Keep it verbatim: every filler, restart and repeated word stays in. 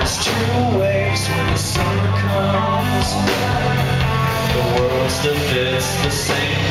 There's two waves when the summer comes. The world still fits the same